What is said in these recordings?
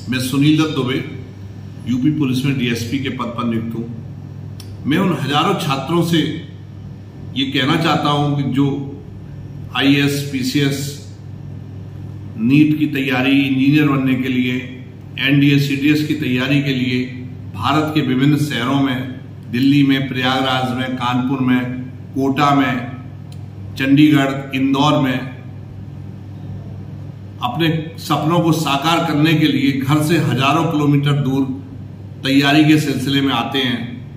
मैं Sunil Dutt Dubey UP police में DSP के पद पर नियुक्त हूं। मैं उन हजारों छात्रों से ये कहना चाहता हूं कि जो आईएएस, पीसीएस, नीट की तैयारी, इंजीनियर बनने के लिए, एनडीए, सीडीएस की तैयारी के लिए भारत के विभिन्न शहरों में, दिल्ली में, प्रयागराज में, कानपुर में, कोटा में, चंडीगढ़, इंदौर में अपने सपनों को साकार करने के लिए घर से हजारों किलोमीटर दूर तैयारी के सिलसिले में आते हैं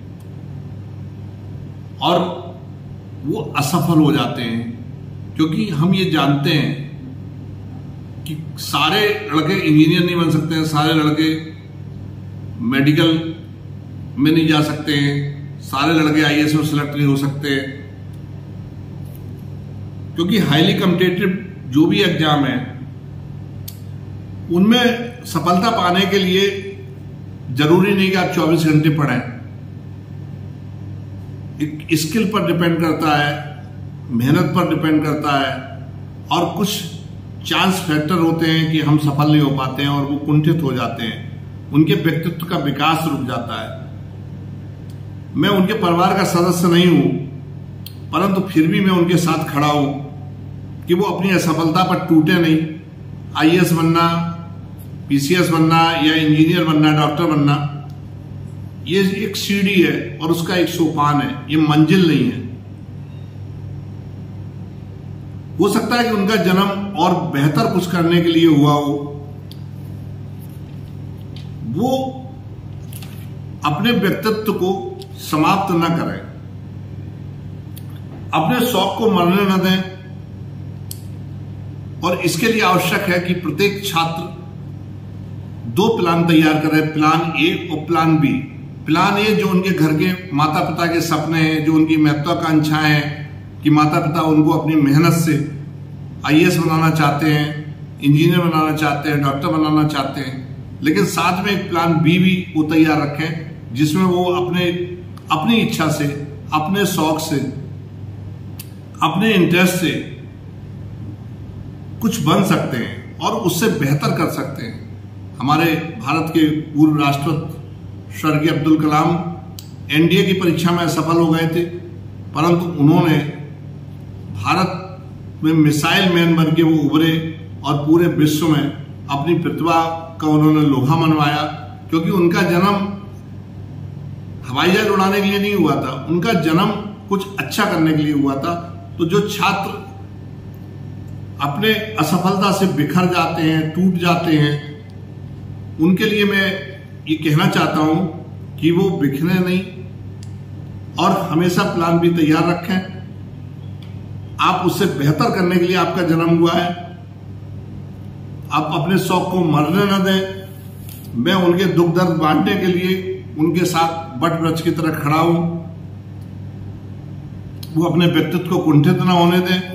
और वो असफल हो जाते हैं, क्योंकि हम ये जानते हैं कि सारे लड़के इंजीनियर नहीं बन सकते हैं, सारे लड़के मेडिकल में नहीं जा सकते हैं, सारे लड़के आईएएस में सिलेक्ट नहीं हो सकते, क्योंकि हाईली कॉम्पिटिटिव जो भी एग्जाम है उनमें सफलता पाने के लिए जरूरी नहीं कि आप 24 घंटे पढ़ें। एक स्किल पर डिपेंड करता है, मेहनत पर डिपेंड करता है, और कुछ चांस फैक्टर होते हैं कि हम सफल नहीं हो पाते हैं और वो कुंठित हो जाते हैं, उनके व्यक्तित्व का विकास रुक जाता है। मैं उनके परिवार का सदस्य नहीं हूं, परंतु फिर भी मैं उनके साथ खड़ा हूं कि वो अपनी असफलता पर टूटे नहीं। आईएएस बनना, पीसीएस बनना या इंजीनियर बनना, डॉक्टर बनना, ये एक सीढ़ी है और उसका एक सोपान है, ये मंजिल नहीं है। हो सकता है कि उनका जन्म और बेहतर कुछ करने के लिए हुआ हो, वो अपने व्यक्तित्व को समाप्त न करें, अपने शौक को मरने न दें। और इसके लिए आवश्यक है कि प्रत्येक छात्र 2 प्लान तैयार करे, प्लान ए और प्लान बी। प्लान ए जो उनके घर के माता पिता के सपने हैं, जो उनकी महत्वाकांक्षाएं हैं कि माता पिता उनको अपनी मेहनत से आईएएस बनाना चाहते हैं, इंजीनियर बनाना चाहते हैं, डॉक्टर बनाना चाहते हैं, लेकिन साथ में एक प्लान बी भी वो तैयार रखें जिसमें वो अपनी इच्छा से, अपने शौक से, अपने इंटरेस्ट से कुछ बन सकते हैं और उससे बेहतर कर सकते हैं। हमारे भारत के पूर्व राष्ट्रपति स्वर्गीय अब्दुल कलाम एनडीए की परीक्षा में सफल हो गए थे, परंतु उन्होंने भारत में मिसाइल मैन बन के वो उभरे और पूरे विश्व में अपनी प्रतिभा का उन्होंने लोहा मनवाया, क्योंकि उनका जन्म हवाई जहाज उड़ाने के लिए नहीं हुआ था, उनका जन्म कुछ अच्छा करने के लिए हुआ था। तो जो छात्र अपने असफलता से बिखर जाते हैं, टूट जाते हैं, उनके लिए मैं ये कहना चाहता हूं कि वो बिखरे नहीं और हमेशा प्लान भी तैयार रखें। आप उससे बेहतर करने के लिए आपका जन्म हुआ है, आप अपने शौक को मरने न दें। मैं उनके दुख दर्द बांटने के लिए उनके साथ बट वृक्ष की तरह खड़ा हूं। वो अपने व्यक्तित्व को कुंठित न होने दें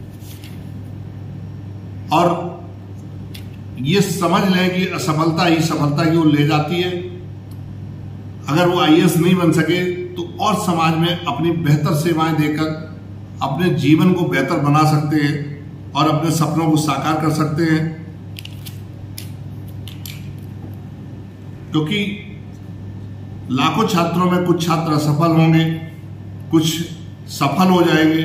और ये समझ लें कि असफलता ही सफलता की ओर ले जाती है। अगर वो आईएएस नहीं बन सके तो और समाज में अपनी बेहतर सेवाएं देकर अपने जीवन को बेहतर बना सकते हैं और अपने सपनों को साकार कर सकते हैं, क्योंकि लाखों छात्रों में कुछ छात्र असफल होंगे, कुछ सफल हो जाएंगे।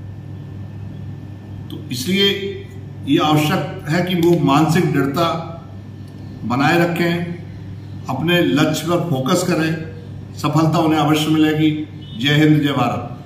तो इसलिए ये आवश्यक है कि वो मानसिक दृढ़ता बनाए रखें, अपने लक्ष्य पर फोकस करें, सफलता उन्हें अवश्य मिलेगी। जय हिंद, जय भारत।